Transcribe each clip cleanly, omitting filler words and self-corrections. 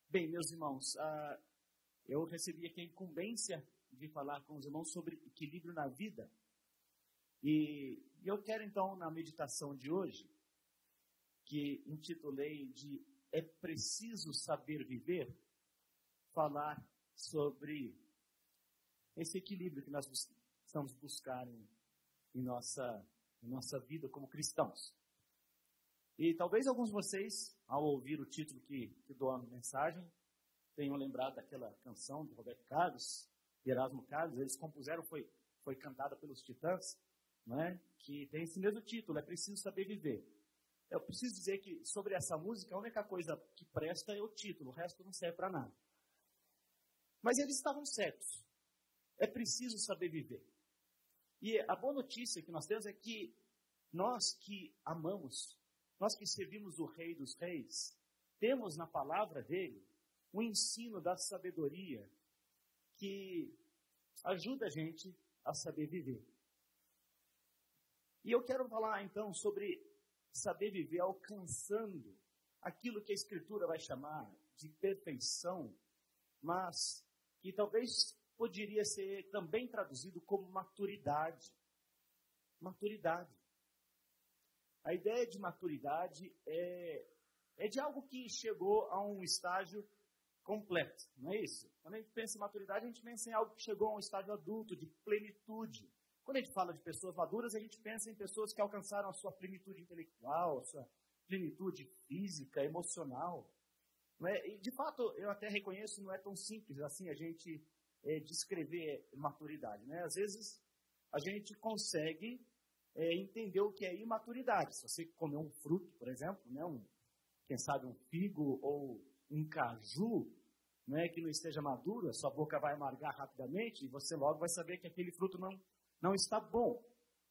Bem, meus irmãos, eu recebi aqui a incumbência de falar com os irmãos sobre equilíbrio na vida. E eu quero, então, na meditação de hoje, que intitulei de É Preciso Saber Viver, falar sobre esse equilíbrio que nós precisamos buscar em nossa vida como cristãos. E talvez alguns de vocês, ao ouvir o título que dou na mensagem, tenham lembrado daquela canção de Roberto Carlos, de Erasmo Carlos. Eles compuseram, foi cantada pelos Titãs, não é? Que tem esse mesmo título, É Preciso Saber Viver. Eu preciso dizer que sobre essa música, a única coisa que presta é o título, o resto não serve para nada. Mas eles estavam certos. É preciso saber viver. E a boa notícia que nós temos é que nós que amamos, nós que servimos o Rei dos Reis, temos na palavra dele o ensino da sabedoria que ajuda a gente a saber viver. E eu quero falar então sobre saber viver alcançando aquilo que a Escritura vai chamar de perfeição, mas que talvez poderia ser também traduzido como maturidade. Maturidade. A ideia de maturidade é de algo que chegou a um estágio completo, não é isso? Quando a gente pensa em maturidade, a gente pensa em algo que chegou a um estágio adulto, de plenitude. Quando a gente fala de pessoas maduras, a gente pensa em pessoas que alcançaram a sua plenitude intelectual, a sua plenitude física, emocional. Não é? E, de fato, eu até reconheço, não é tão simples assim a gente descrever maturidade. Né? Às vezes, a gente consegue entender o que é imaturidade. Se você comer um fruto, por exemplo, né? Quem sabe um figo ou um caju, né? Que não esteja maduro, a sua boca vai amargar rapidamente e você logo vai saber que aquele fruto não está bom.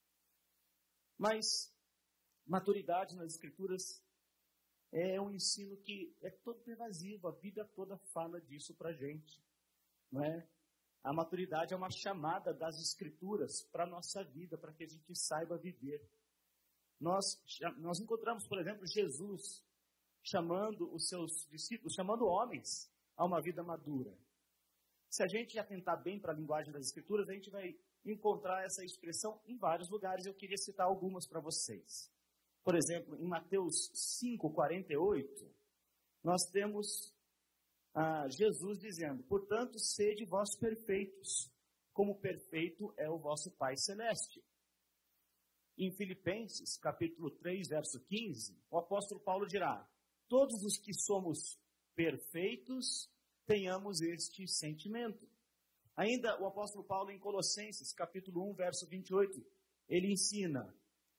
Mas maturidade nas Escrituras é um ensino que é todo pervasivo, a Bíblia toda fala disso para a gente. Não é? A maturidade é uma chamada das Escrituras para a nossa vida, para que a gente saiba viver. Nós encontramos, por exemplo, Jesus chamando os seus discípulos, chamando homens a uma vida madura. Se a gente atentar bem para a linguagem das Escrituras, a gente vai encontrar essa expressão em vários lugares. Eu queria citar algumas para vocês. Por exemplo, em Mateus 5:48, nós temos Jesus dizendo: portanto, sede vós perfeitos, como perfeito é o vosso Pai Celeste. Em Filipenses, capítulo 3, verso 15, o apóstolo Paulo dirá: todos os que somos perfeitos, tenhamos este sentimento. Ainda o apóstolo Paulo, em Colossenses, capítulo 1, verso 28, ele ensina: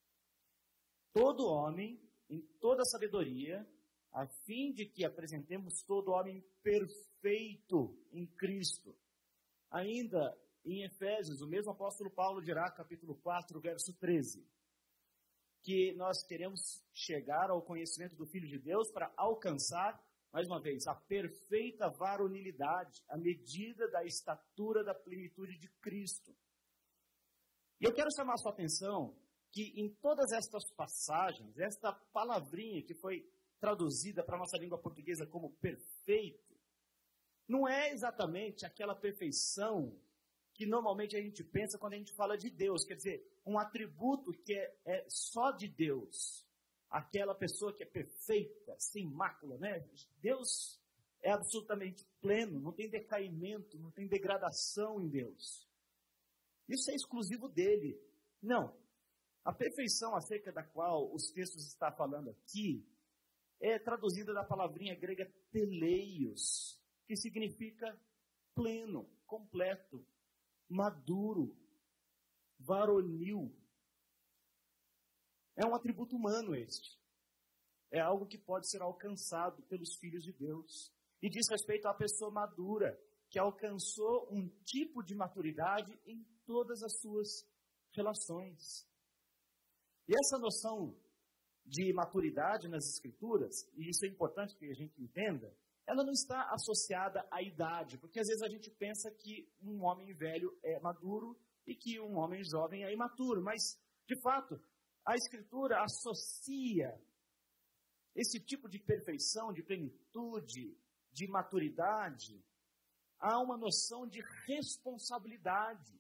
todo homem, em toda sabedoria, a fim de que apresentemos todo homem perfeito em Cristo. Ainda em Efésios, o mesmo apóstolo Paulo dirá, capítulo 4, verso 13, que nós queremos chegar ao conhecimento do Filho de Deus para alcançar, mais uma vez, a perfeita varonilidade, a medida da estatura da plenitude de Cristo. E eu quero chamar a sua atenção que em todas estas passagens, esta palavrinha que foi traduzida para a nossa língua portuguesa como perfeito, não é exatamente aquela perfeição que normalmente a gente pensa quando a gente fala de Deus, quer dizer, um atributo que é só de Deus, aquela pessoa que é perfeita, sem mácula, né? Deus é absolutamente pleno, não tem decaimento, não tem degradação em Deus. Isso é exclusivo dele. Não. A perfeição acerca da qual os textos estão falando aqui é traduzida da palavrinha grega teleios, que significa pleno, completo, maduro, varonil. É um atributo humano este. É algo que pode ser alcançado pelos filhos de Deus. E diz respeito à pessoa madura, que alcançou um tipo de maturidade em todas as suas relações. E essa noção de maturidade nas Escrituras, e isso é importante que a gente entenda, ela não está associada à idade, porque às vezes a gente pensa que um homem velho é maduro e que um homem jovem é imaturo, mas, de fato, a Escritura associa esse tipo de perfeição, de plenitude, de maturidade, há uma noção de responsabilidade.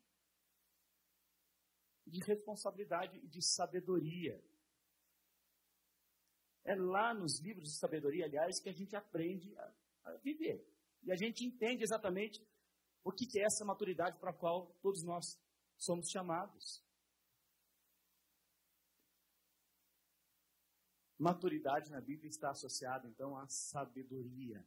De responsabilidade e de sabedoria. É lá nos livros de sabedoria, aliás, que a gente aprende a viver. E a gente entende exatamente o que é essa maturidade para a qual todos nós somos chamados. Maturidade na Bíblia está associada, então, à sabedoria.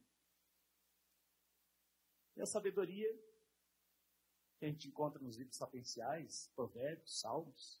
E a sabedoria que a gente encontra nos livros sapienciais, provérbios, salmos,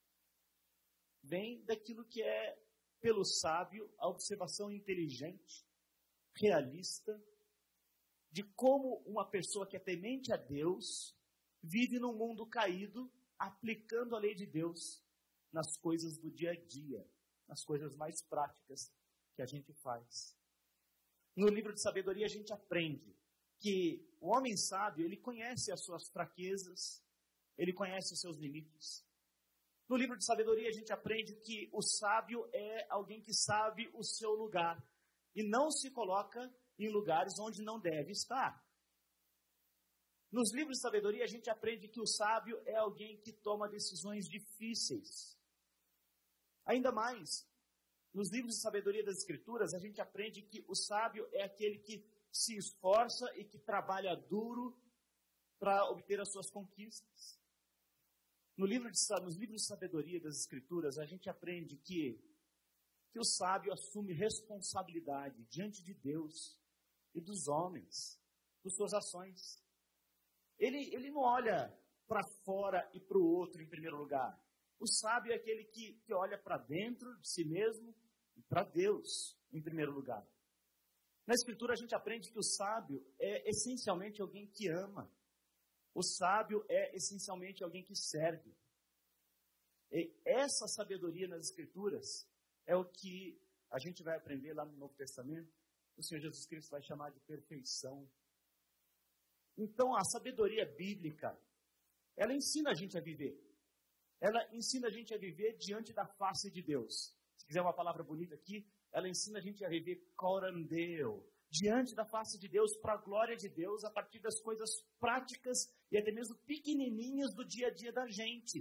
vem daquilo que é, pelo sábio, a observação inteligente, realista, de como uma pessoa que é temente a Deus vive num mundo caído, aplicando a lei de Deus nas coisas do dia a dia, nas coisas mais práticas que a gente faz. No livro de sabedoria a gente aprende que o homem sábio, ele conhece as suas fraquezas, ele conhece os seus limites. No livro de sabedoria a gente aprende que o sábio é alguém que sabe o seu lugar e não se coloca em lugares onde não deve estar. Nos livros de sabedoria a gente aprende que o sábio é alguém que toma decisões difíceis. Ainda mais, nos livros de sabedoria das Escrituras a gente aprende que o sábio é aquele que se esforça e que trabalha duro para obter as suas conquistas. Nos livros de sabedoria das Escrituras, a gente aprende que o sábio assume responsabilidade diante de Deus e dos homens, por suas ações. Ele não olha para fora e para o outro em primeiro lugar. O sábio é aquele que olha para dentro de si mesmo e para Deus em primeiro lugar. Na Escritura a gente aprende que o sábio é essencialmente alguém que ama. O sábio é essencialmente alguém que serve. E essa sabedoria nas Escrituras é o que a gente vai aprender lá no Novo Testamento. O Senhor Jesus Cristo vai chamar de perfeição. Então a sabedoria bíblica, ela ensina a gente a viver. Ela ensina a gente a viver diante da face de Deus. Se quiser uma palavra bonita aqui, ela ensina a gente a viver corandeu, diante da face de Deus, para a glória de Deus, a partir das coisas práticas e até mesmo pequenininhas do dia a dia da gente.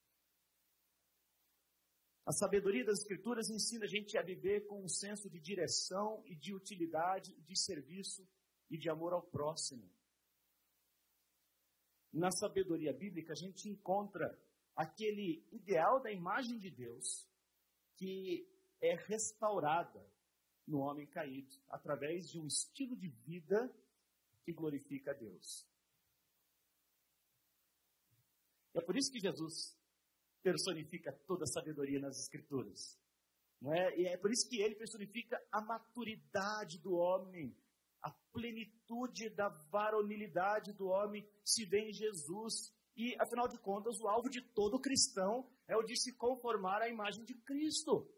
A sabedoria das Escrituras ensina a gente a viver com um senso de direção e de utilidade, de serviço e de amor ao próximo. Na sabedoria bíblica, a gente encontra aquele ideal da imagem de Deus que é restaurada no homem caído, através de um estilo de vida que glorifica a Deus. É por isso que Jesus personifica toda a sabedoria nas Escrituras. Não é? E é por isso que ele personifica a maturidade do homem, a plenitude da varonilidade do homem se vê em Jesus. E, afinal de contas, o alvo de todo cristão é o de se conformar à imagem de Cristo.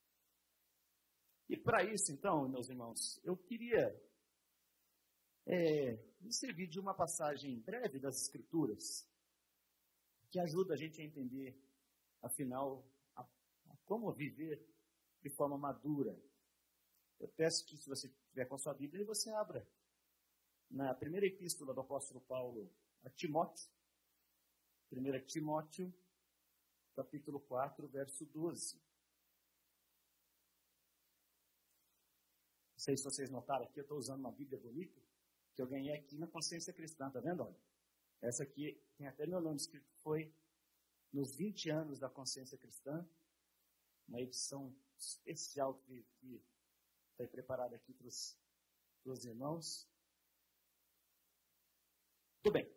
E para isso, então, meus irmãos, eu queria me servir de uma passagem breve das Escrituras que ajuda a gente a entender, afinal, como viver de forma madura. Eu peço que, se você tiver com a sua Bíblia, você abra na primeira epístola do apóstolo Paulo a Timóteo, 1 Timóteo, capítulo 4, verso 12. Não sei se vocês notaram aqui, eu estou usando uma Bíblia bonita, que eu ganhei aqui na Consciência Cristã, tá vendo? Olha, essa aqui tem até meu nome escrito, foi nos 20 anos da Consciência Cristã, uma edição especial que foi preparada aqui para os irmãos. Tudo bem.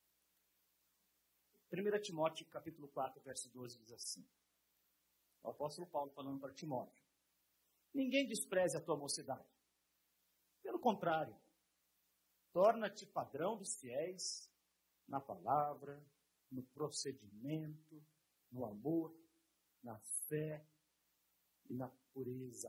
1 Timóteo, capítulo 4, verso 12, diz assim. O apóstolo Paulo falando para Timóteo. Ninguém despreze a tua mocidade. Pelo contrário, torna-te padrão dos fiéis na palavra, no procedimento, no amor, na fé e na pureza.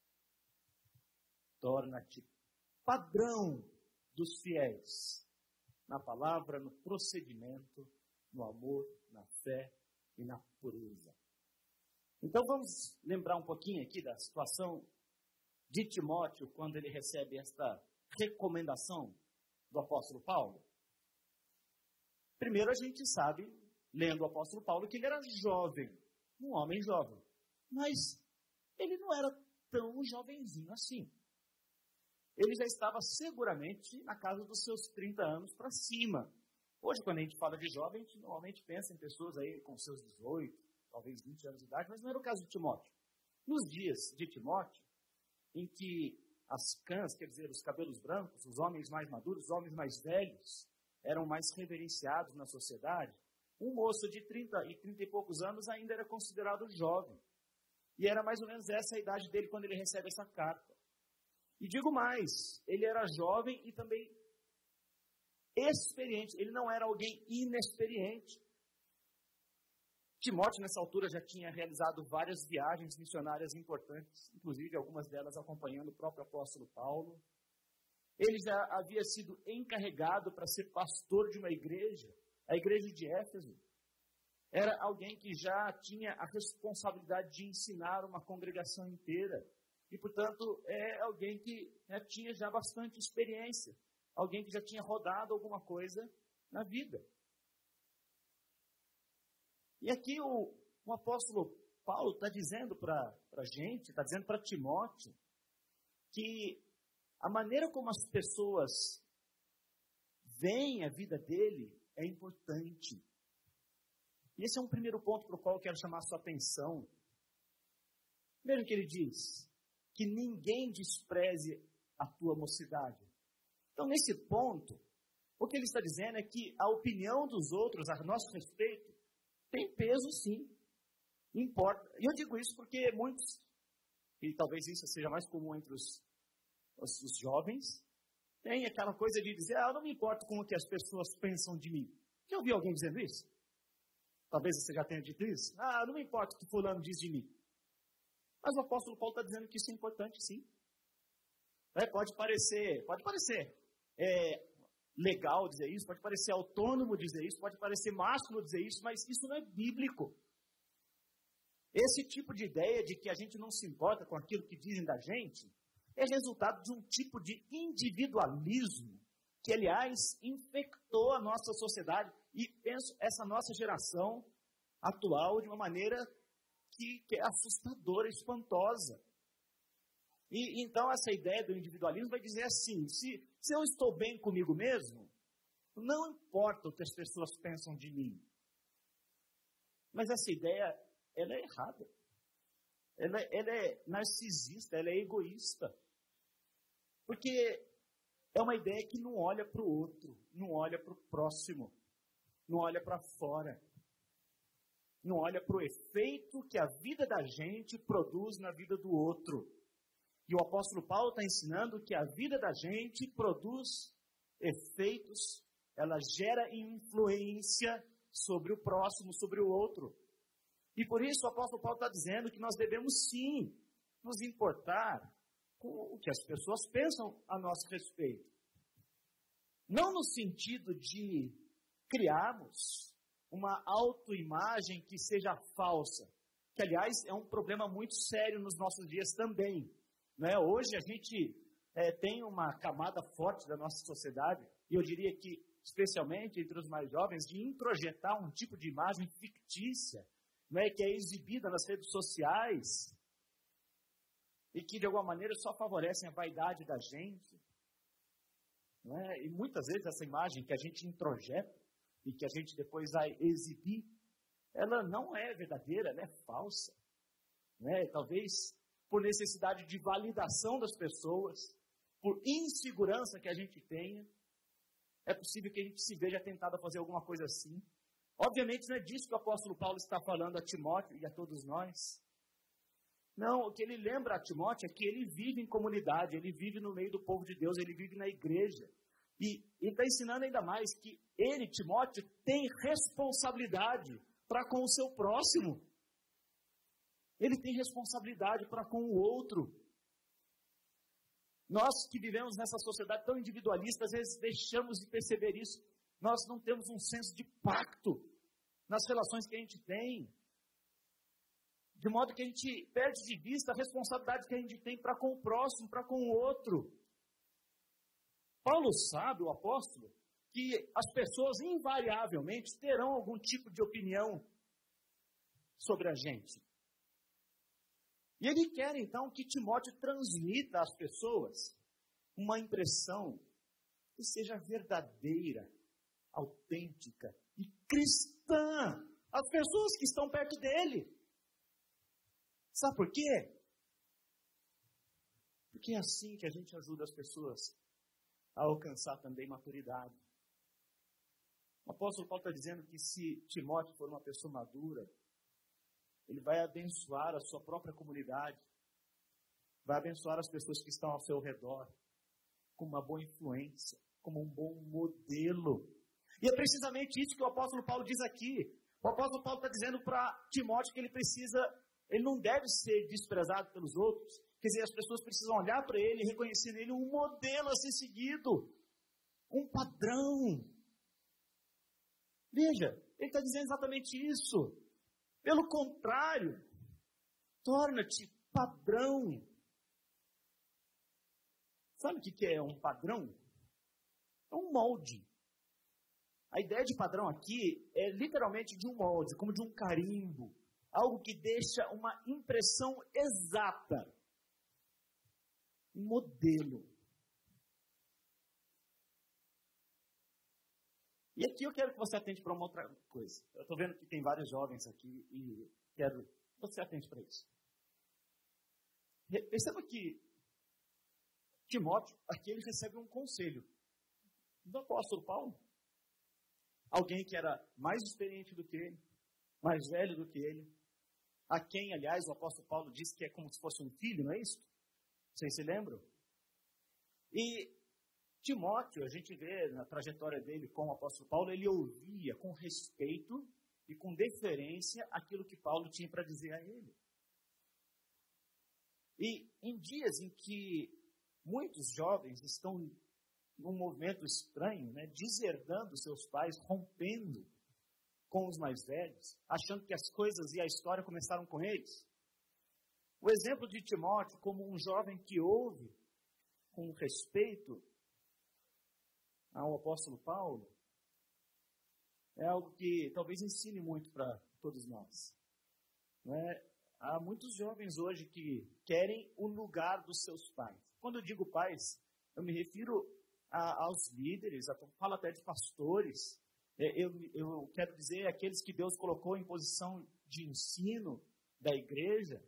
Torna-te padrão dos fiéis na palavra, no procedimento, no amor, na fé e na pureza. Então vamos lembrar um pouquinho aqui da situação de Timóteo quando ele recebe esta recomendação do apóstolo Paulo? Primeiro, a gente sabe, lendo o apóstolo Paulo, que ele era jovem, um homem jovem. Mas ele não era tão jovenzinho assim. Ele já estava seguramente na casa dos seus 30 anos para cima. Hoje, quando a gente fala de jovem, a gente normalmente pensa em pessoas aí com seus 18, talvez 20 anos de idade, mas não era o caso de Timóteo. Nos dias de Timóteo, em que as cãs, quer dizer, os cabelos brancos, os homens mais maduros, os homens mais velhos, eram mais reverenciados na sociedade, um moço de 30 e poucos anos ainda era considerado jovem. E era mais ou menos essa a idade dele quando ele recebe essa carta. E digo mais, ele era jovem e também experiente, ele não era alguém inexperiente. Timóteo, nessa altura, já tinha realizado várias viagens missionárias importantes, inclusive algumas delas acompanhando o próprio apóstolo Paulo. Ele já havia sido encarregado para ser pastor de uma igreja, a igreja de Éfeso. Era alguém que já tinha a responsabilidade de ensinar uma congregação inteira. E, portanto, é alguém que tinha já bastante experiência. Alguém que já tinha rodado alguma coisa na vida. E aqui o apóstolo Paulo está dizendo para a gente, está dizendo para Timóteo, que a maneira como as pessoas veem a vida dele é importante. E esse é um primeiro ponto para o qual eu quero chamar a sua atenção. Primeiro que ele diz, que ninguém despreze a tua mocidade. Então, nesse ponto, o que ele está dizendo é que a opinião dos outros a nosso respeito tem peso, sim. Importa. E eu digo isso porque muitos, e talvez isso seja mais comum entre os jovens, tem aquela coisa de dizer, eu não me importo com o que as pessoas pensam de mim. Já ouviu alguém dizendo isso? Talvez você já tenha dito isso. Eu não me importo o que fulano diz de mim. Mas o apóstolo Paulo está dizendo que isso é importante, sim. Pode parecer legal dizer isso, pode parecer autônomo dizer isso, pode parecer másculo dizer isso, mas isso não é bíblico. Esse tipo de ideia de que a gente não se importa com aquilo que dizem da gente é resultado de um tipo de individualismo que, aliás, infectou a nossa sociedade e, penso, essa nossa geração atual de uma maneira que é assustadora, espantosa. E então essa ideia do individualismo vai dizer assim, se eu estou bem comigo mesmo, não importa o que as pessoas pensam de mim. Mas essa ideia, ela é errada. Ela é narcisista, ela é egoísta. Porque é uma ideia que não olha para o outro, não olha para o próximo, não olha para fora. Não olha para o efeito que a vida da gente produz na vida do outro. E o apóstolo Paulo está ensinando que a vida da gente produz efeitos, ela gera influência sobre o próximo, sobre o outro. E por isso o apóstolo Paulo está dizendo que nós devemos sim nos importar com o que as pessoas pensam a nosso respeito. Não no sentido de criarmos uma autoimagem que seja falsa, que aliás é um problema muito sério nos nossos dias também. Hoje a gente tem uma camada forte da nossa sociedade, e eu diria que, especialmente entre os mais jovens, de introjetar um tipo de imagem fictícia, que é exibida nas redes sociais, e que de alguma maneira só favorecem a vaidade da gente. E muitas vezes essa imagem que a gente introjeta, e que a gente depois vai exibir, ela não é verdadeira, ela é falsa. Talvez por necessidade de validação das pessoas, por insegurança que a gente tenha, é possível que a gente se veja tentado a fazer alguma coisa assim. Obviamente não é disso que o apóstolo Paulo está falando a Timóteo e a todos nós. Não, o que ele lembra a Timóteo é que ele vive em comunidade, ele vive no meio do povo de Deus, ele vive na igreja. E ele está ensinando ainda mais que ele, Timóteo, tem responsabilidade para com o seu próximo. Ele tem responsabilidade para com o outro. Nós que vivemos nessa sociedade tão individualista, às vezes deixamos de perceber isso. Nós não temos um senso de pacto nas relações que a gente tem. De modo que a gente perde de vista a responsabilidade que a gente tem para com o próximo, para com o outro. Paulo sabe, o apóstolo, que as pessoas invariavelmente terão algum tipo de opinião sobre a gente. E ele quer, então, que Timóteo transmita às pessoas uma impressão que seja verdadeira, autêntica e cristã. As pessoas que estão perto dele. Sabe por quê? Porque é assim que a gente ajuda as pessoas a alcançar também maturidade. O apóstolo Paulo está dizendo que se Timóteo for uma pessoa madura, ele vai abençoar a sua própria comunidade, vai abençoar as pessoas que estão ao seu redor, com uma boa influência, como um bom modelo. E é precisamente isso que o apóstolo Paulo diz aqui. O apóstolo Paulo está dizendo para Timóteo que ele não deve ser desprezado pelos outros. Quer dizer, as pessoas precisam olhar para ele e reconhecer nele um modelo a ser seguido, um padrão. Veja, ele está dizendo exatamente isso. Pelo contrário, torna-te padrão. Sabe o que é um padrão? É um molde. A ideia de padrão aqui é literalmente de um molde, como de um carimbo. Algo que deixa uma impressão exata. Um modelo. E aqui eu quero que você atente para uma outra coisa. Eu estou vendo que tem vários jovens aqui e quero que você atente para isso. Perceba que Timóteo, aqui ele recebe um conselho do apóstolo Paulo. Alguém que era mais experiente do que ele, mais velho do que ele, a quem, aliás, o apóstolo Paulo disse que é como se fosse um filho, não é isso? Vocês se lembram? E Timóteo, a gente vê na trajetória dele com o apóstolo Paulo, ele ouvia com respeito e com deferência aquilo que Paulo tinha para dizer a ele. E em dias em que muitos jovens estão num movimento estranho, né, deserdando seus pais, rompendo com os mais velhos, achando que as coisas e a história começaram com eles. O exemplo de Timóteo como um jovem que ouve com respeito ao apóstolo Paulo é algo que talvez ensine muito para todos nós. Não é? Há muitos jovens hoje que querem o lugar dos seus pais. Quando eu digo pais, eu me refiro aos líderes, falo até de pastores. Eu quero dizer aqueles que Deus colocou em posição de ensino da igreja.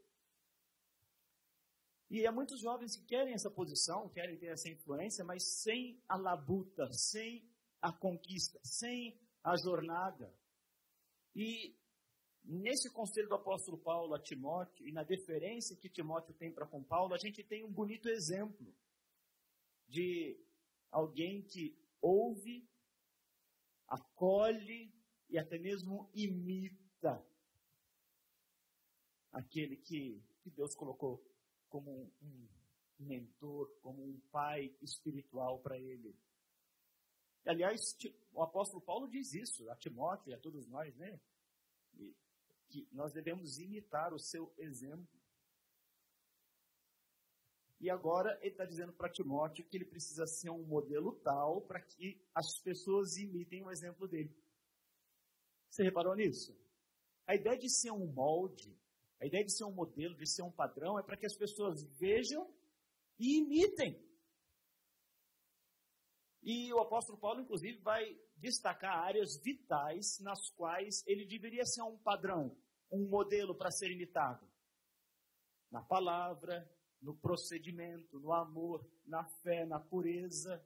E há muitos jovens que querem essa posição, querem ter essa influência, mas sem a labuta, sem a conquista, sem a jornada. E nesse conselho do apóstolo Paulo a Timóteo, e na deferência que Timóteo tem para com Paulo, a gente tem um bonito exemplo de alguém que ouve, acolhe e até mesmo imita aquele que Deus colocou como um mentor, como um pai espiritual para ele. E, aliás, o apóstolo Paulo diz isso a Timóteo e a todos nós, né? Que nós devemos imitar o seu exemplo. E agora ele está dizendo para Timóteo que ele precisa ser um modelo tal para que as pessoas imitem o exemplo dele. Você reparou nisso? A ideia de ser um molde, a ideia de ser um modelo, de ser um padrão, é para que as pessoas vejam e imitem. E o apóstolo Paulo, inclusive, vai destacar áreas vitais nas quais ele deveria ser um padrão, um modelo para ser imitado. Na palavra, no procedimento, no amor, na fé, na pureza.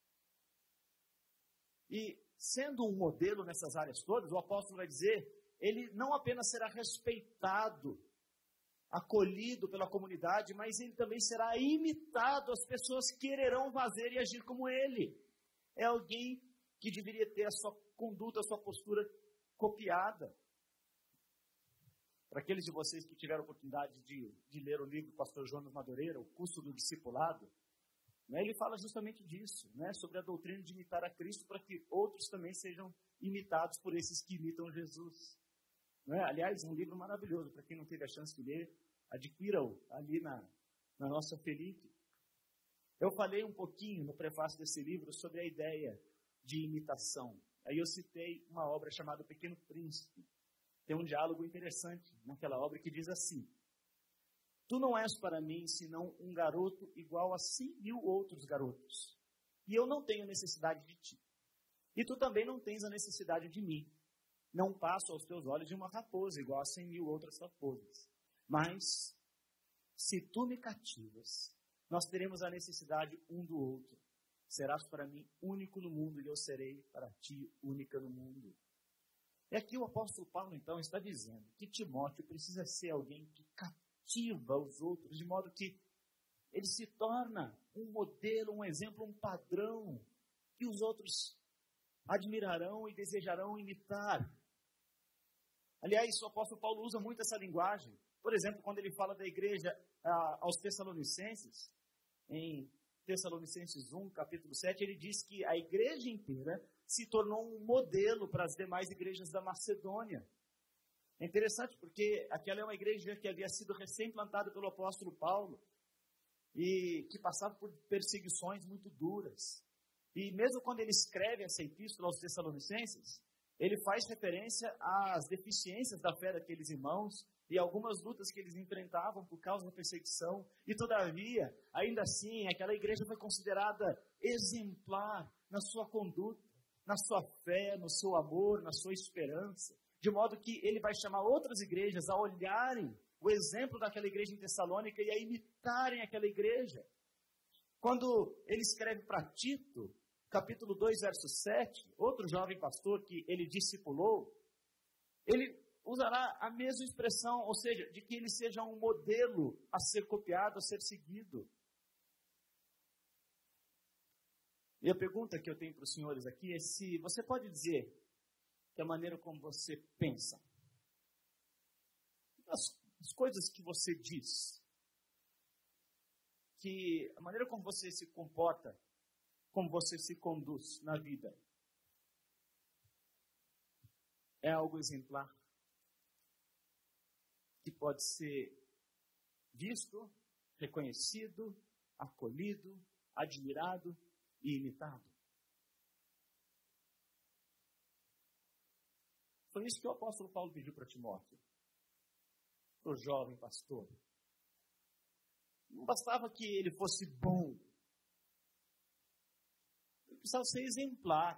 E sendo um modelo nessas áreas todas, o apóstolo vai dizer, ele não apenas será respeitado, acolhido pela comunidade, mas ele também será imitado, as pessoas quererão fazer e agir como ele. É alguém que deveria ter a sua conduta, a sua postura copiada. Para aqueles de vocês que tiveram a oportunidade de ler o livro do pastor Jonas Madureira, O Curso do Discipulado, né, ele fala justamente disso, né, sobre a doutrina de imitar a Cristo, para que outros também sejam imitados por esses que imitam Jesus. Né? Aliás, um livro maravilhoso, para quem não teve a chance de ler, adquira-o ali na nossa Felipe. Eu falei um pouquinho no prefácio desse livro sobre a ideia de imitação. Aí eu citei uma obra chamada O Pequeno Príncipe. Tem um diálogo interessante naquela obra que diz assim: tu não és para mim senão um garoto igual a 100.000 outros garotos. E eu não tenho necessidade de ti. E tu também não tens a necessidade de mim. Não passo aos teus olhos de uma raposa igual a 100.000 outras raposas. Mas, se tu me cativas, nós teremos a necessidade um do outro. Serás para mim único no mundo e eu serei para ti única no mundo. E aqui o apóstolo Paulo, então, está dizendo que Timóteo precisa ser alguém que cativa os outros, de modo que ele se torna um modelo, um exemplo, um padrão que os outros admirarão e desejarão imitar. Aliás, o apóstolo Paulo usa muito essa linguagem. Por exemplo, quando ele fala da igreja aos Tessalonicenses, em Tessalonicenses 1, capítulo 7, ele diz que a igreja inteira se tornou um modelo para as demais igrejas da Macedônia. É interessante porque aquela é uma igreja que havia sido recém-plantada pelo apóstolo Paulo e que passava por perseguições muito duras. E mesmo quando ele escreve essa epístola aos Tessalonicenses, ele faz referência às deficiências da fé daqueles irmãos e algumas lutas que eles enfrentavam por causa da perseguição. E todavia, ainda assim, aquela igreja foi considerada exemplar na sua conduta, na sua fé, no seu amor, na sua esperança. De modo que ele vai chamar outras igrejas a olharem o exemplo daquela igreja em Tessalônica e a imitarem aquela igreja. Quando ele escreve para Tito, capítulo 2, verso 7, outro jovem pastor que ele discipulou, ele usará a mesma expressão, ou seja, de que ele seja um modelo a ser copiado, a ser seguido. E a pergunta que eu tenho para os senhores aqui é se você pode dizer que a maneira como você pensa, as coisas que você diz, que a maneira como você se comporta, como você se conduz na vida, é algo exemplar, que pode ser visto, reconhecido, acolhido, admirado e imitado. Foi isso que o apóstolo Paulo pediu para Timóteo, para o jovem pastor. Não bastava que ele fosse bom, ele precisava ser exemplar.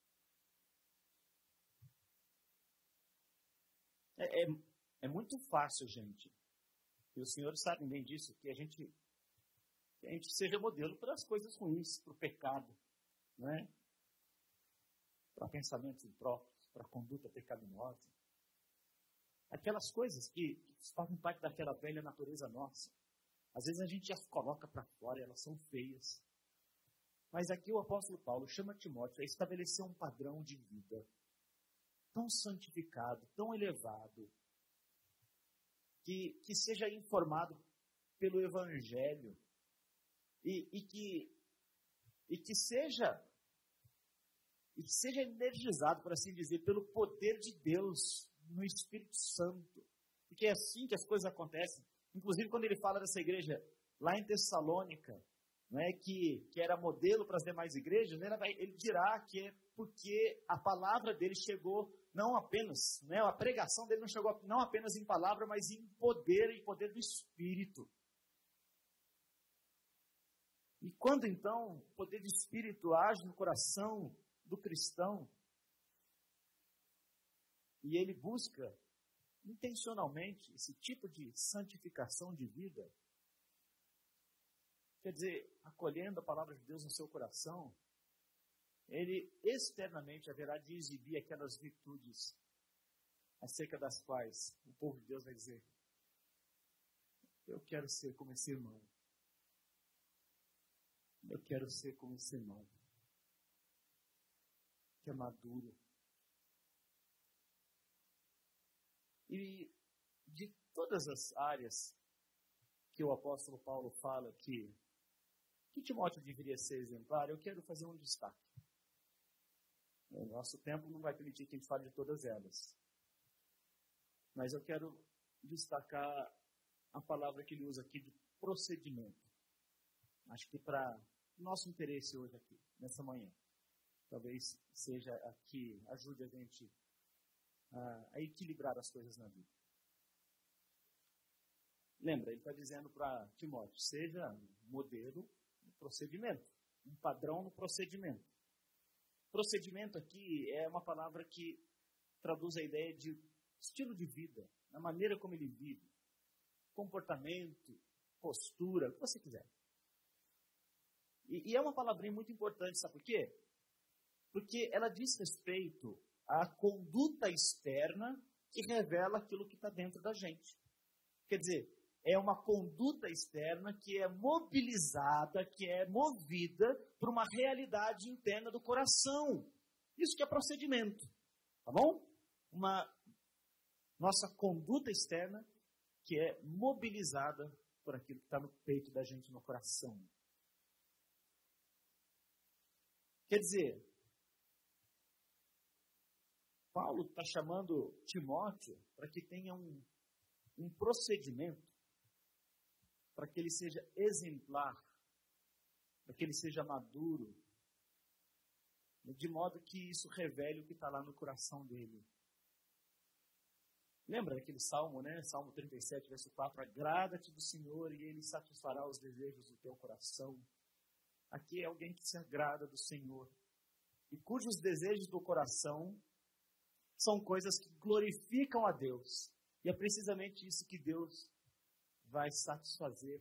É muito fácil, gente, e os senhores sabem bem disso, que a gente seja modelo para as coisas ruins, para o pecado, não é? Para pensamentos impróprios, para a conduta pecaminosa. Aquelas coisas que fazem parte daquela velha natureza nossa. Às vezes a gente as coloca para fora, elas são feias. Mas aqui o apóstolo Paulo chama Timóteo a estabelecer um padrão de vida tão santificado, tão elevado, que seja informado pelo Evangelho e que seja energizado, por assim dizer, pelo poder de Deus no Espírito Santo. Porque é assim que as coisas acontecem. Inclusive, quando ele fala dessa igreja lá em Tessalônica, não é, que era modelo para as demais igrejas, ele dirá que é porque a palavra dele chegou não apenas, né, a pregação dele não chegou não apenas em palavra, mas em poder do Espírito. E quando então o poder do Espírito age no coração do cristão, e ele busca intencionalmente esse tipo de santificação de vida, quer dizer, acolhendo a palavra de Deus no seu coração, ele externamente haverá de exibir aquelas virtudes acerca das quais o povo de Deus vai dizer: eu quero ser como esse irmão. Eu quero ser como esse irmão, que é maduro. E de todas as áreas que o apóstolo Paulo fala que Timóteo deveria ser exemplar, eu quero fazer um destaque. O nosso tempo não vai permitir que a gente fale de todas elas. Mas eu quero destacar a palavra que ele usa aqui de procedimento. Acho que para nosso interesse hoje aqui, nessa manhã? Talvez seja a que ajude a gente a equilibrar as coisas na vida. Lembra, ele está dizendo para Timóteo, seja um modelo no procedimento, um padrão no procedimento. Procedimento aqui é uma palavra que traduz a ideia de estilo de vida, na maneira como ele vive, comportamento, postura, o que você quiser. E é uma palavrinha muito importante, sabe por quê? Porque ela diz respeito à conduta externa que revela aquilo que está dentro da gente. Quer dizer, é uma conduta externa que é mobilizada, que é movida por uma realidade interna do coração. Isso que é procedimento, tá bom? Nossa conduta externa que é mobilizada por aquilo que está no peito da gente, no coração. Quer dizer, Paulo está chamando Timóteo para que tenha um procedimento, para que ele seja exemplar, para que ele seja maduro, de modo que isso revele o que está lá no coração dele. Lembra daquele salmo, né? Salmo 37, verso 4, agrada-te do Senhor e Ele satisfará os desejos do teu coração. Aqui é alguém que se agrada do Senhor e cujos desejos do coração são coisas que glorificam a Deus. E é precisamente isso que Deus vai satisfazer.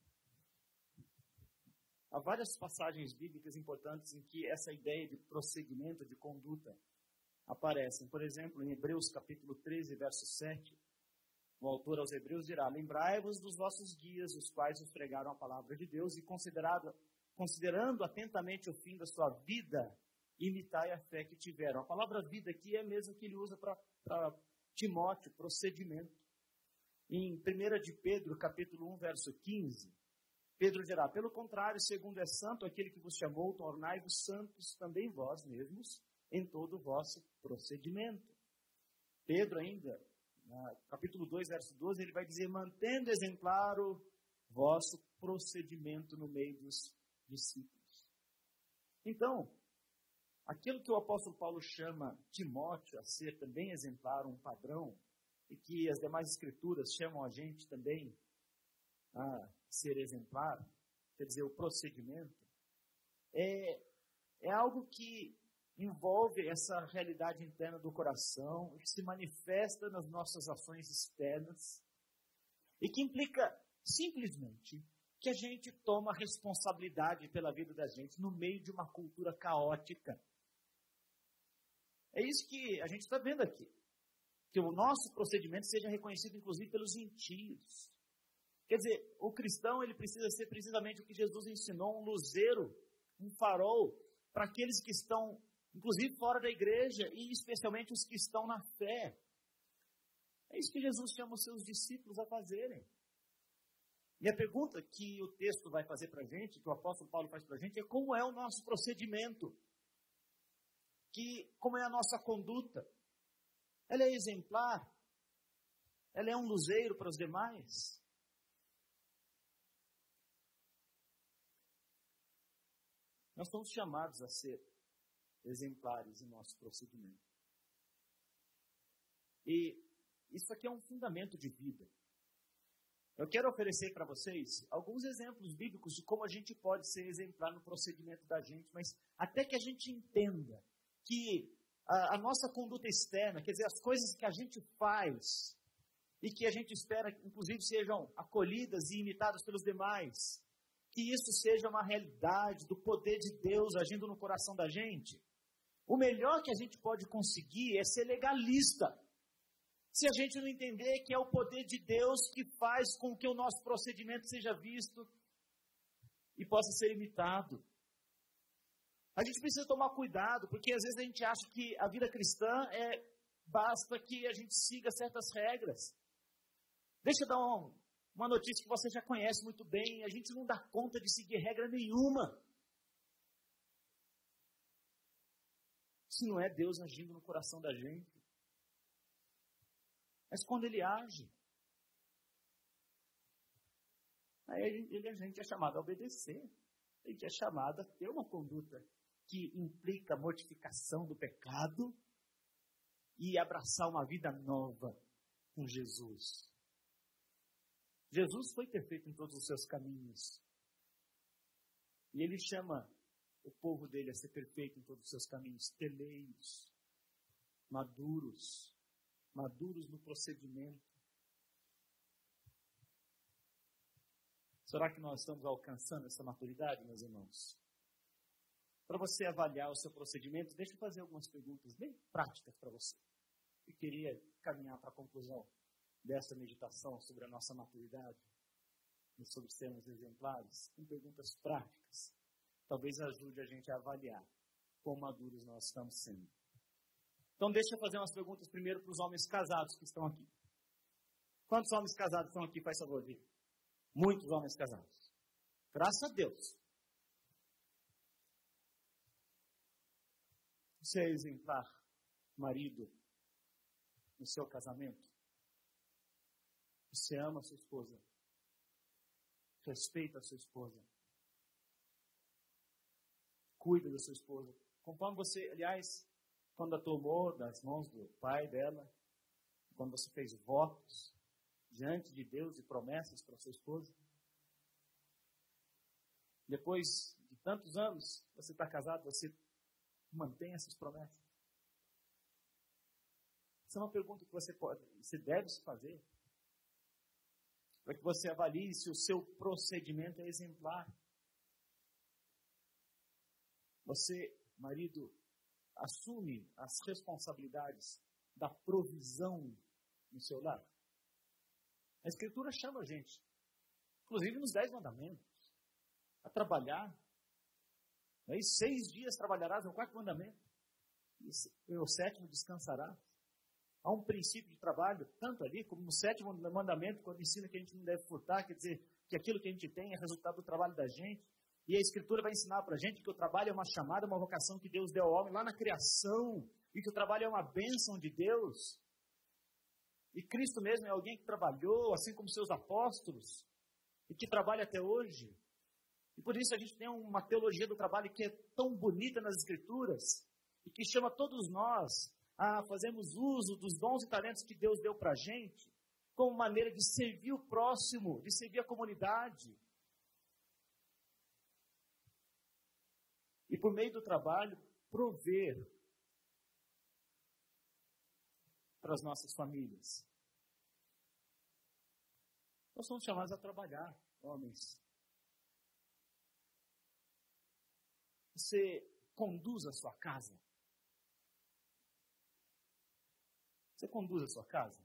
Há várias passagens bíblicas importantes em que essa ideia de procedimento, de conduta, aparecem. Por exemplo, em Hebreus capítulo 13, verso 7, o autor aos Hebreus dirá, lembrai-vos dos vossos guias, os quais vos pregaram a palavra de Deus, e considerando atentamente o fim da sua vida, imitai a fé que tiveram. A palavra vida aqui é a mesma que ele usa para Timóteo, procedimento. Em 1 de Pedro, capítulo 1, verso 15, Pedro dirá, pelo contrário, segundo é santo aquele que vos chamou, tornai-vos santos também vós mesmos, em todo o vosso procedimento. Pedro ainda, no capítulo 2, verso 12, ele vai dizer, mantendo exemplar o vosso procedimento no meio dos discípulos. Então, aquilo que o apóstolo Paulo chama Timóteo a ser também exemplar, um padrão, e que as demais escrituras chamam a gente também a ser exemplar, quer dizer, o procedimento, é algo que envolve essa realidade interna do coração, que se manifesta nas nossas ações externas, e que implica simplesmente que a gente toma responsabilidade pela vida da gente no meio de uma cultura caótica. É isso que a gente está vendo aqui. Que o nosso procedimento seja reconhecido, inclusive, pelos gentios. Quer dizer, o cristão ele precisa ser precisamente o que Jesus ensinou, um luzeiro, um farol, para aqueles que estão, inclusive, fora da igreja, e especialmente os que estão na fé. É isso que Jesus chama os seus discípulos a fazerem. E a pergunta que o texto vai fazer para a gente, que o apóstolo Paulo faz para a gente, é como é o nosso procedimento? Como é a nossa conduta? Ela é exemplar? Ela é um luzeiro para os demais? Nós somos chamados a ser exemplares em nosso procedimento. E isso aqui é um fundamento de vida. Eu quero oferecer para vocês alguns exemplos bíblicos de como a gente pode ser exemplar no procedimento da gente, mas até que a gente entenda que a nossa conduta externa, quer dizer, as coisas que a gente faz e que a gente espera, inclusive, sejam acolhidas e imitadas pelos demais, que isso seja uma realidade do poder de Deus agindo no coração da gente. O melhor que a gente pode conseguir é ser legalista. Se a gente não entender que é o poder de Deus que faz com que o nosso procedimento seja visto e possa ser imitado. A gente precisa tomar cuidado, porque às vezes a gente acha que a vida cristã basta que a gente siga certas regras. Deixa eu dar uma notícia que você já conhece muito bem, a gente não dá conta de seguir regra nenhuma. Se não é Deus agindo no coração da gente. Mas quando Ele age, aí a gente é chamado a obedecer. a gente é chamado a ter uma conduta que implica a mortificação do pecado e abraçar uma vida nova com Jesus. Jesus foi perfeito em todos os seus caminhos. E ele chama o povo dele a ser perfeito em todos os seus caminhos, teleiros, maduros no procedimento. Será que nós estamos alcançando essa maturidade, meus irmãos? Para você avaliar o seu procedimento, deixa eu fazer algumas perguntas bem práticas para você. Eu queria caminhar para a conclusão dessa meditação sobre a nossa maturidade e sobre sermos exemplares, com perguntas práticas. Talvez ajude a gente a avaliar quão maduros nós estamos sendo. Então, deixa eu fazer umas perguntas primeiro para os homens casados que estão aqui. Quantos homens casados estão aqui? Faz favor, diga. Muitos homens casados. Graças a Deus. Você é exemplar, marido, no seu casamento? Você ama a sua esposa? Respeita a sua esposa? Cuida da sua esposa? Conforme você, aliás, quando a tomou das mãos do pai dela, quando você fez votos diante de Deus e promessas para sua esposa, depois de tantos anos, você está casado, você mantém essas promessas? Essa é uma pergunta que você deve se fazer, para que você avalie se o seu procedimento é exemplar. Você, marido, assume as responsabilidades da provisão no seu lar? A Escritura chama a gente, inclusive nos 10 mandamentos, a trabalhar. Aí 6 dias trabalharás, é o 4º mandamento. E o 7º descansarás. Há um princípio de trabalho, tanto ali como no 7º mandamento, quando ensina que a gente não deve furtar, quer dizer, que aquilo que a gente tem é resultado do trabalho da gente. E a Escritura vai ensinar para a gente que o trabalho é uma chamada, uma vocação que Deus deu ao homem lá na criação, e que o trabalho é uma bênção de Deus. E Cristo mesmo é alguém que trabalhou, assim como seus apóstolos, e que trabalha até hoje. E por isso a gente tem uma teologia do trabalho que é tão bonita nas Escrituras, e que chama todos nós a fazermos uso dos dons e talentos que Deus deu para a gente, como maneira de servir o próximo, de servir a comunidade. E por meio do trabalho, prover para as nossas famílias. Nós somos chamados a trabalhar, homens. Você conduz a sua casa? Você conduz a sua casa?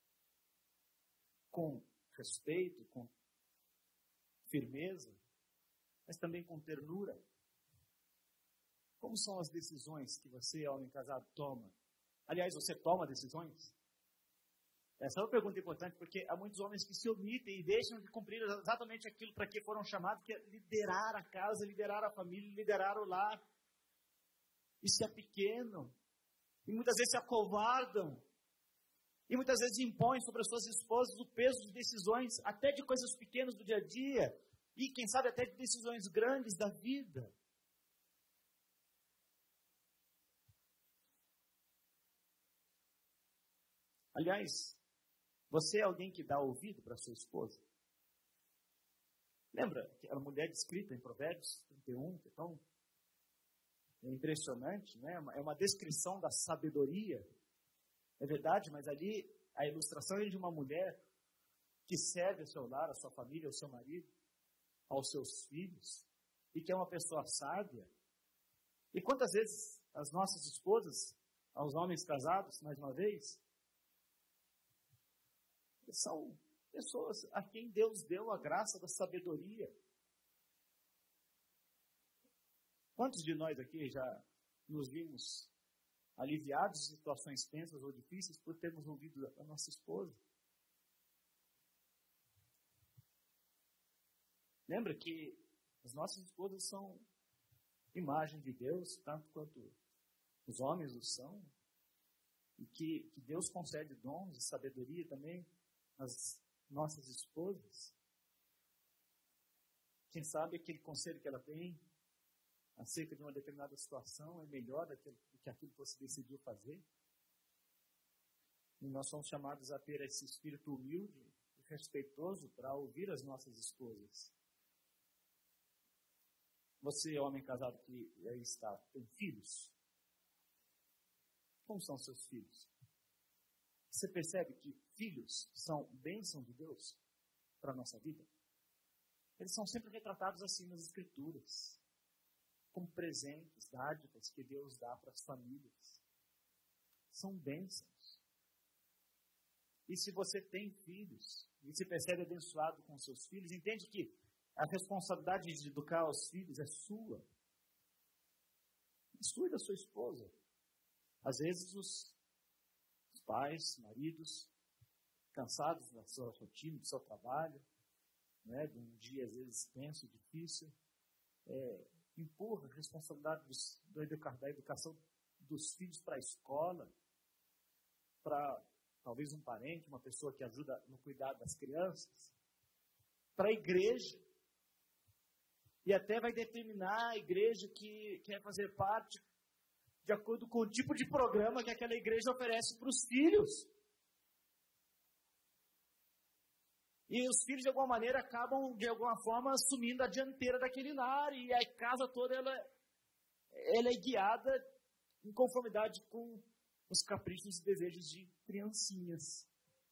Com respeito, com firmeza, mas também com ternura? Como são as decisões que você, homem casado, toma? Aliás, você toma decisões? Essa é uma pergunta importante, porque há muitos homens que se omitem e deixam de cumprir exatamente aquilo para que foram chamados, que é liderar a casa, liderar a família, liderar o lar. E se apequenam. E muitas vezes se acovardam. E muitas vezes impõem sobre as suas esposas o peso de decisões, até de coisas pequenas do dia a dia. E quem sabe até de decisões grandes da vida. Aliás, você é alguém que dá ouvido para sua esposa? Lembra a mulher descrita em Provérbios 31, que é tão impressionante, né? É uma descrição da sabedoria. É verdade, mas ali a ilustração é de uma mulher que serve ao seu lar, à sua família, ao seu marido, aos seus filhos, e que é uma pessoa sábia. E quantas vezes as nossas esposas, aos homens casados, mais uma vez, são pessoas a quem Deus deu a graça da sabedoria. Quantos de nós aqui já nos vimos aliviados de situações tensas ou difíceis por termos ouvido a nossa esposa? Lembra que as nossas esposas são imagem de Deus, tanto quanto os homens o são, e que Deus concede dons de sabedoria também às nossas esposas. Quem sabe aquele conselho que ela tem acerca de uma determinada situação é melhor do que aquilo que você decidiu fazer. E nós somos chamados a ter esse espírito humilde e respeitoso para ouvir as nossas esposas. Você, homem casado que aí está, tem filhos? Como são seus filhos? Você percebe que filhos são bênção de Deus para a nossa vida? Eles são sempre retratados assim nas Escrituras, como presentes, dádivas que Deus dá para as famílias. São bênçãos. E se você tem filhos, e se percebe abençoado com seus filhos, entende que a responsabilidade de educar os filhos é sua. É sua e da sua esposa. Às vezes os pais, maridos, cansados da sua rotina, do seu trabalho, né, de um dia às vezes tenso, difícil, empurra a responsabilidade da educação dos filhos para a escola, para talvez um parente, uma pessoa que ajuda no cuidado das crianças, para a igreja. E até vai determinar a igreja que quer fazer parte de acordo com o tipo de programa que aquela igreja oferece para os filhos. E os filhos, de alguma maneira, acabam, de alguma forma, assumindo a dianteira daquele lar, e a casa toda ela é guiada em conformidade com os caprichos e desejos de criancinhas.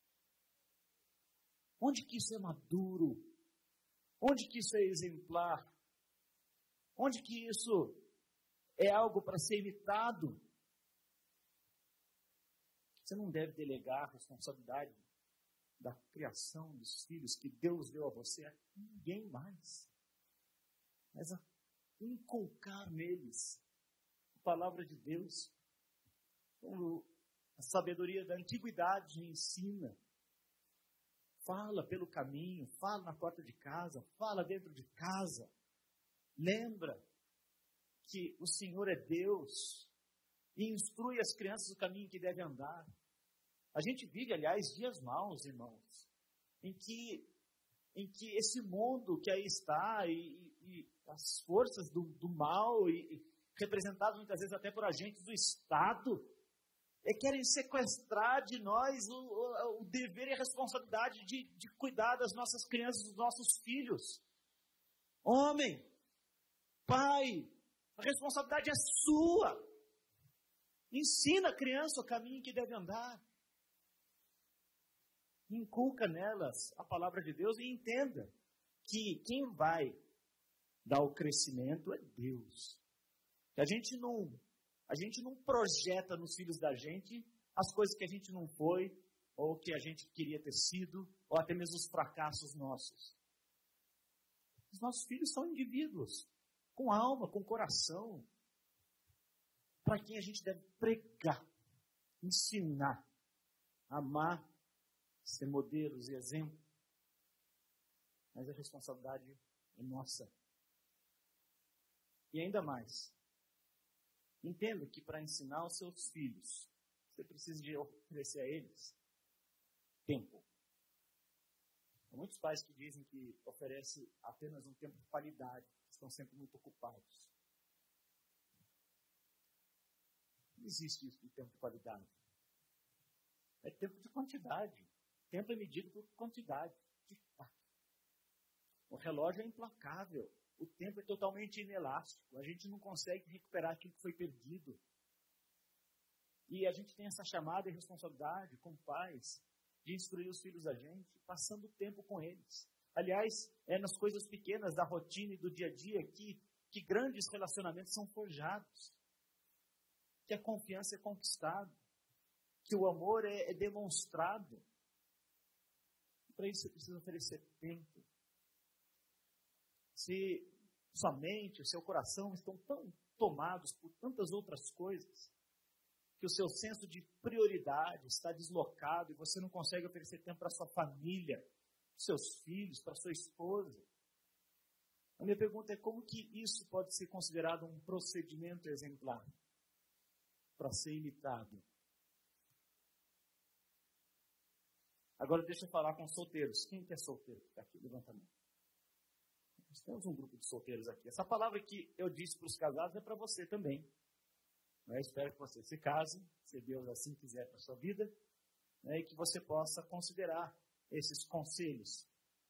Onde que isso é maduro? Onde que isso é exemplar? Onde que isso é algo para ser imitado? Você não deve delegar a responsabilidade da criação dos filhos que Deus deu a você a ninguém mais, mas a inculcar neles a palavra de Deus, como a sabedoria da antiguidade ensina. Fala pelo caminho, fala na porta de casa, fala dentro de casa. Lembra que o Senhor é Deus e instrui as crianças no caminho que devem andar. A gente vive, aliás, dias maus, irmãos, em que esse mundo que aí está e as forças do mal, representadas muitas vezes até por agentes do Estado, querem sequestrar de nós o dever e a responsabilidade de cuidar das nossas crianças, dos nossos filhos. Homem, pai, a responsabilidade é sua. Ensina a criança o caminho que deve andar. Inculca nelas a palavra de Deus e entenda que quem vai dar o crescimento é Deus. Que a gente não projeta nos filhos da gente as coisas que a gente não foi, ou que a gente queria ter sido, ou até mesmo os fracassos nossos. Os nossos filhos são indivíduos, com alma, com coração, para quem a gente deve pregar, ensinar, amar, ser modelos e exemplo. Mas a responsabilidade é nossa. E ainda mais, entenda que para ensinar os seus filhos, você precisa de oferecer a eles tempo. Há muitos pais que dizem que oferecem apenas um tempo de qualidade, estão sempre muito ocupados. Não existe isso de tempo de qualidade. É tempo de quantidade. Tempo é medido por quantidade. O relógio é implacável. O tempo é totalmente inelástico. A gente não consegue recuperar aquilo que foi perdido. E a gente tem essa chamada e responsabilidade, como pais, de instruir os filhos da gente, passando tempo com eles. Aliás, é nas coisas pequenas da rotina e do dia a dia que grandes relacionamentos são forjados. Que a confiança é conquistada. Que o amor é demonstrado. Para isso você precisa oferecer tempo. Se sua mente, o seu coração estão tão tomados por tantas outras coisas, que o seu senso de prioridade está deslocado e você não consegue oferecer tempo para sua família, para seus filhos, para sua esposa. A minha pergunta é como que isso pode ser considerado um procedimento exemplar para ser imitado? Agora deixa eu falar com os solteiros. Quem que é solteiro? Está aqui, levanta a mão. Nós temos um grupo de solteiros aqui. Essa palavra que eu disse para os casados é para você também. Espero que você se case, se Deus assim quiser para a sua vida, e que você possa considerar esses conselhos.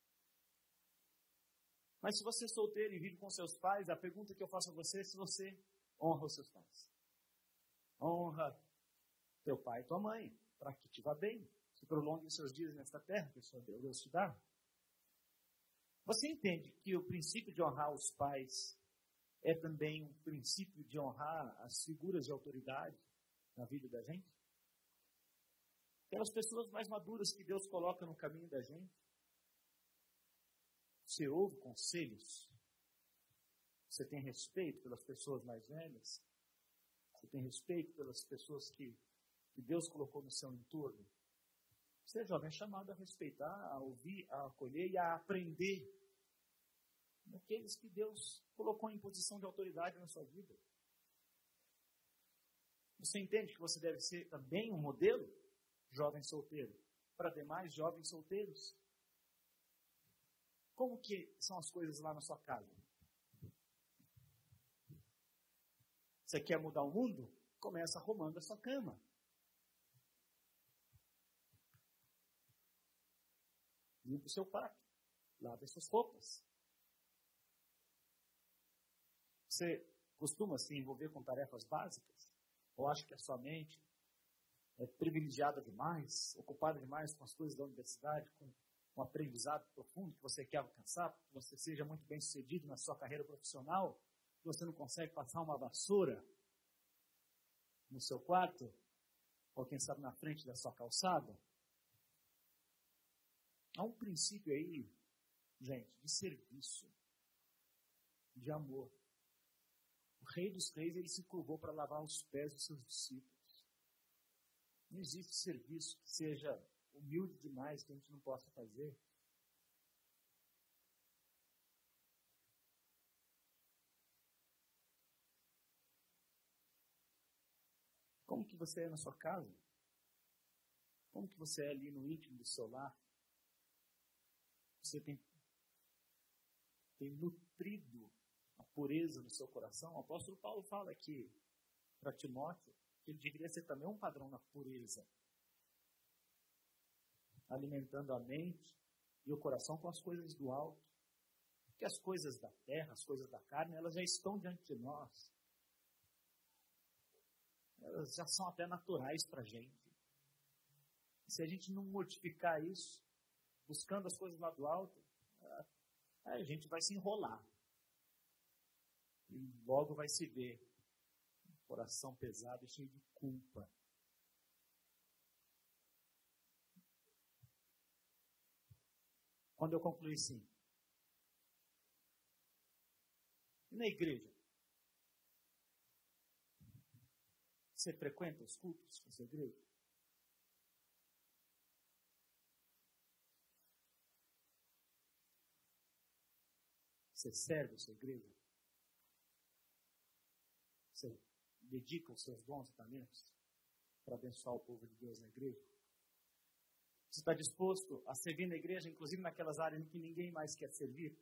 Mas se você é solteiro e vive com seus pais, a pergunta que eu faço a você é se você honra os seus pais. Honra teu pai e tua mãe, para que te vá bem, se prolongue os seus dias nesta terra, que o Senhor Deus te dá. Você entende que o princípio de honrar os pais é também um princípio de honrar as figuras de autoridade na vida da gente? Aquelas pessoas mais maduras que Deus coloca no caminho da gente. Você ouve conselhos? Você tem respeito pelas pessoas mais velhas? Você tem respeito pelas pessoas que Deus colocou no seu entorno? Você, jovem, é chamado a respeitar, a ouvir, a acolher e a aprender daqueles que Deus colocou em posição de autoridade na sua vida. Você entende que você deve ser também um modelo, jovem solteiro, para demais jovens solteiros? Como que são as coisas lá na sua casa? Você quer mudar o mundo? Começa arrumando a sua cama. Limpa o seu quarto. Lava as suas roupas. Você costuma se envolver com tarefas básicas? Ou acha que a sua mente é privilegiada demais, ocupada demais com as coisas da universidade, com um aprendizado profundo que você quer alcançar, que você seja muito bem sucedido na sua carreira profissional, que você não consegue passar uma vassoura no seu quarto, ou quem sabe na frente da sua calçada? Há um princípio aí, gente, de serviço, de amor. O Rei dos Reis, ele se curvou para lavar os pés dos seus discípulos. Não existe serviço que seja humilde demais que a gente não possa fazer. Como que você é na sua casa? Como que você é ali no íntimo do seu lar? Você tem nutrido a pureza do seu coração? O apóstolo Paulo fala aqui para Timóteo que ele deveria ser também um padrão na pureza, alimentando a mente e o coração com as coisas do alto. Porque as coisas da terra, as coisas da carne, elas já estão diante de nós. Elas já são até naturais para a gente. Se a gente não mortificar isso, buscando as coisas lá do alto, a gente vai se enrolar. E logo vai se ver um coração pesado e cheio de culpa. Quando eu concluí sim. E na igreja? Você frequenta os cultos da sua igreja? Você serve a sua igreja? Você dedica os seus dons e talentos para abençoar o povo de Deus na igreja? Você está disposto a servir na igreja, inclusive naquelas áreas em que ninguém mais quer servir?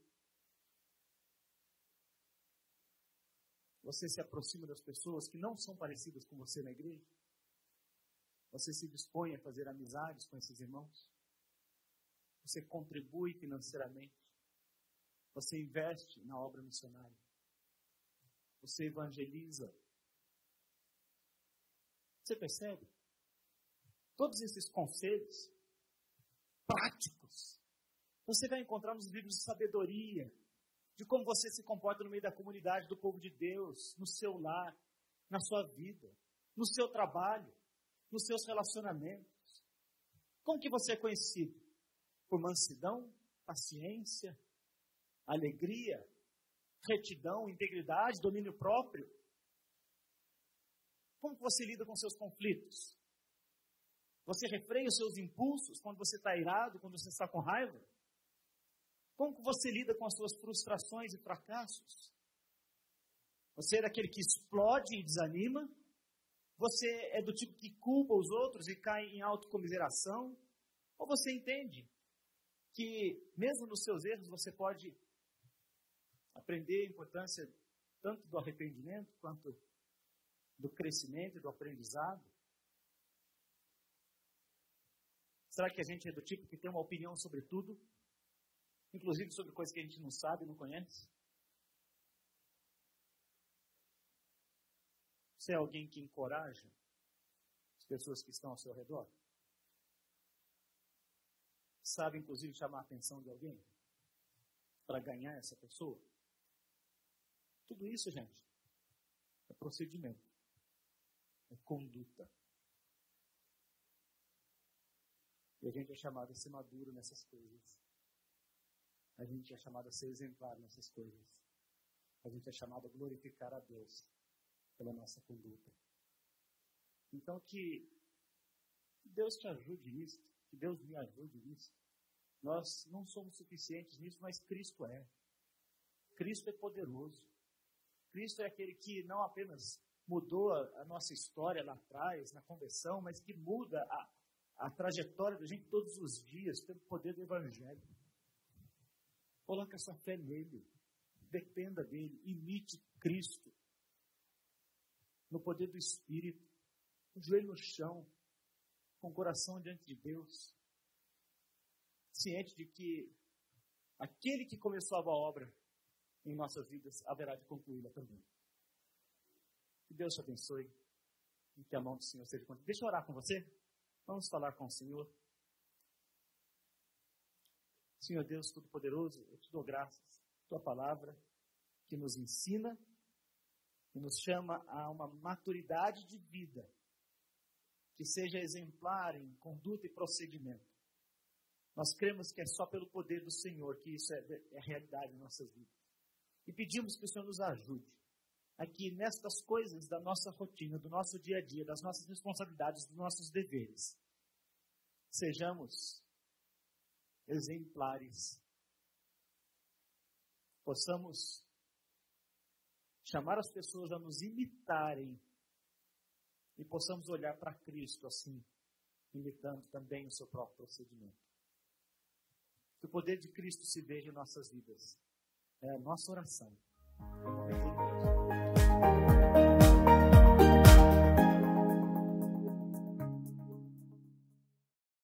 Você se aproxima das pessoas que não são parecidas com você na igreja? Você se dispõe a fazer amizades com esses irmãos? Você contribui financeiramente? Você investe na obra missionária? Você evangeliza? Você percebe? Todos esses conselhos práticos você vai encontrar nos livros de sabedoria, de como você se comporta no meio da comunidade do povo de Deus, no seu lar, na sua vida, no seu trabalho, nos seus relacionamentos. Como que você é conhecido? Por mansidão, paciência, alegria, retidão, integridade, domínio próprio? Como que você lida com seus conflitos? Você refreia os seus impulsos quando você está irado, quando você está com raiva? Como que você lida com as suas frustrações e fracassos? Você é daquele que explode e desanima? Você é do tipo que culpa os outros e cai em autocomiseração? Ou você entende que, mesmo nos seus erros, você pode aprender a importância tanto do arrependimento quanto do crescimento e do aprendizado? Será que a gente é do tipo que tem uma opinião sobre tudo, inclusive sobre coisas que a gente não sabe, não conhece? Você é alguém que encoraja as pessoas que estão ao seu redor? Sabe, inclusive, chamar a atenção de alguém para ganhar essa pessoa? Tudo isso, gente, é procedimento, é conduta. E a gente é chamado a ser maduro nessas coisas. A gente é chamado a ser exemplar nessas coisas. A gente é chamado a glorificar a Deus pela nossa conduta. Então, que Deus te ajude nisso, que Deus me ajude nisso. Nós não somos suficientes nisso, mas Cristo é. Cristo é poderoso. Cristo é aquele que não apenas mudou a nossa história lá atrás, na conversão, mas que muda a trajetória da gente todos os dias pelo poder do Evangelho. Coloque a sua fé nele. Dependa dele. Imite Cristo. No poder do Espírito. Com o joelho no chão. Com o coração diante de Deus. Ciente de que aquele que começou a boa obra em nossas vidas haverá de concluí-la também. Que Deus te abençoe. E que a mão do Senhor seja contigo. Deixa eu orar com você. Vamos falar com o Senhor. Senhor Deus Todo-Poderoso, eu te dou graças. Tua palavra que nos ensina e nos chama a uma maturidade de vida que seja exemplar em conduta e procedimento. Nós cremos que é só pelo poder do Senhor que isso é realidade em nossas vidas. E pedimos que o Senhor nos ajude aqui nestas coisas da nossa rotina, do nosso dia a dia, das nossas responsabilidades, dos nossos deveres. Sejamos exemplares. Possamos chamar as pessoas a nos imitarem e possamos olhar para Cristo assim, imitando também o seu próprio procedimento. Que o poder de Cristo se veja em nossas vidas. É a nossa oração. Em nome de Jesus.